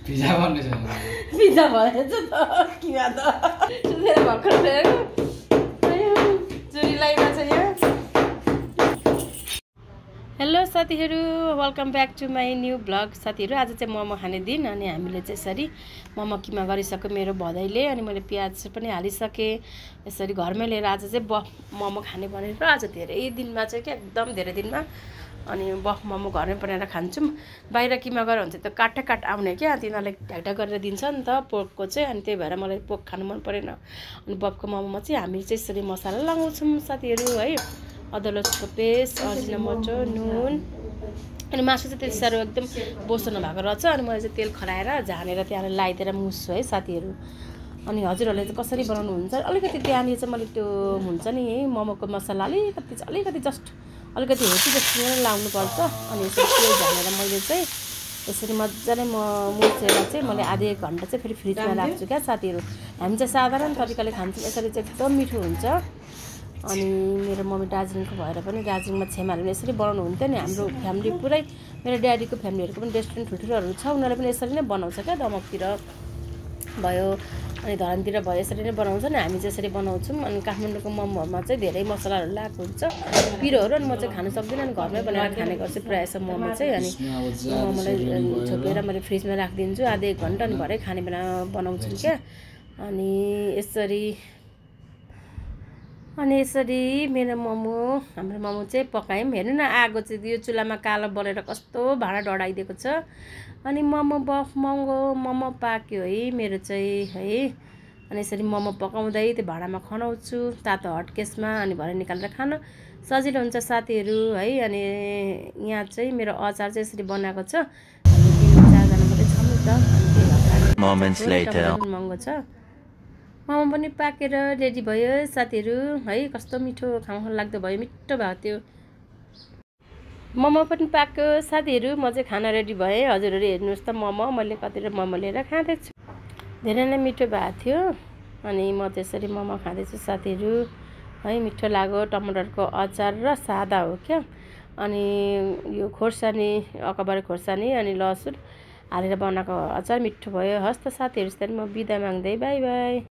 Pizza बन्ने छ pizza भएछ त किन त सुतेर भर्खर फेरेको चुरी लाइमा छ यहाँ हेलो साथीहरु welcome back to my new blog साथीहरु आज चाहिँ मोमो खाने दिन अनि हामीले चाहिँ यसरी मोमो किमा गरिसक्यो मेरो भदैले अनि मैले प्याज पनि हालिसके यसरी घरमै लिएर आज चाहिँ मोमो खाने भनेर आज धेरै दिनमा चाहिँ के एकदम धेरै दिनमा अनि मोमो घरमै बनाएर खान्छौँ बाहिर किमा गरेर हुन्छ त काट आउने क्या तिनीहरूले ढ्याकढ्याक गरेर दिन्छ नि त पोर्कको चाहिँ अनि त्यही भएर मलाई पोर्क खानु मन परेन अनि बबको मोमोमा चाहिँ हामी चाहिँ यसरी मसला लगाउँछौँ साथीहरु है अदुवा लसुनको पेस्ट अजिनामोटो नुन अनि मासु चाहिँ त्यति साह्रो एकदम बोसो नभएको रहेछ अनि मैले चाहिँ तेल खराएर झानेर त्यहाँ लगाइदिएर मुस्छु है साथीहरु अनि हजुरहरूले चाहिँ कसरी बनाउनु हुन्छ अलिकति त्यहाँनिर चाहिँ मैले त्यो हुन्छ नि मोमोको मसला अलिकति जस्ट अलिकति हेटी जस्तो लाउनु पर्छ अनि यसरी तेल झानेर मैले चाहिँ यसरी मजाले मुछेर चाहिँ मैले आधा एक घण्टा चाहिँ फेरि फ्रिजमा राख्छु क्या साथीहरु हामी चाहिँ साधारण तरिकाले खान्छौँ यसरी चाहिँ एकदम मिठो हुन्छ अनि मेरो मम्मी दार्जिलिङको भएर पनि दार्जिलिङमा छेमाहरूले यसरी बनाउनु हुन्थ्यो नि हाम्रो फ्यामिली पुरै मेरो ड्याडीको फ्यामिलीहरुको पनि रेस्टुरेन्ट ठुल्ठुलोहरू छ उनीहरूले पनि यसरी नै बनाउँछ क्या दमकतिर भयो अनि धरानतिर भयो यसरी नै बनाउँछ नि हामी चाहिँ यसरी बनाउँछौँ अनि काठमाडौँको मोमोमा चाहिँ धेरै मसलाहरू लगाएको हुन्छ पिरोहरू अनि म चाहिँ खानु सक्दिनँ अनि घरमै बनाएर खाने गर्छु प्रायः जस्तो मोमो चाहिँ अनि मोमोलाई छोपेर मैले फ्रिजमा राखिदिन्छु आधा एक घण्टा अनि भरे खाने बेला बनाउँछु क्या अनि यसरी मेरो हाम्रो मोमो चाहिँ पकायौँ हेर्नु न आगो चाहिँ यो चुल्हामा कालो बलेर कस्तो भाँडा डढाइदिएको छ अनि मोमो पाक्यो है मेरो चाहिँ है अनि यसरी मोमो पकाउँदै त्यो भाँडामा खनाउँछु तातो हटकेसमा अनि भरे निकालेर खान सजिलो हुन्छ साथीहरु है अनि यहाँ चाहिँ मेरो अचार चाहिँ यसरी बनाएको छ अनि 3-4 जना मात्रै छौँ नि त अनि moments later महँगो छ मोमो पनि पाकेर रेडी भयो साथीहरु है कस्तो मिठो खाउँ लाग्दो भयो मिठो भयो त्यो मोमो पनि पाक्यो साथीहरु म चाहिँ खाना रेडी भए हजुरहरु हेर्नुस् त मोमो मैले कतिवटा मोमो लिएर खाँदैछु धेरै नै मिठो भएको थियो अनि म त्यसरी मोमो खाँदैछु साथीहरु है मिठो लाग्यो टमाटरको अचार र सादा हो क्या अनि यो खुर्सानी akbare खुर्सानी अनि लसुन हालेर बनाएको अचार मिठो भयो हस् त साथीहरु म बिदा माग्दै बाइ बाइ।